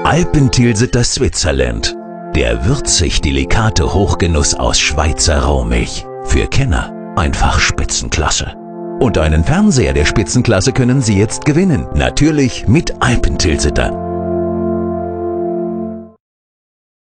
Alpentilsiter Switzerland. Der würzig-delikate Hochgenuss aus Schweizer Rohmilch. Für Kenner einfach Spitzenklasse. Und einen Fernseher der Spitzenklasse können Sie jetzt gewinnen. Natürlich mit Alpentilsiter.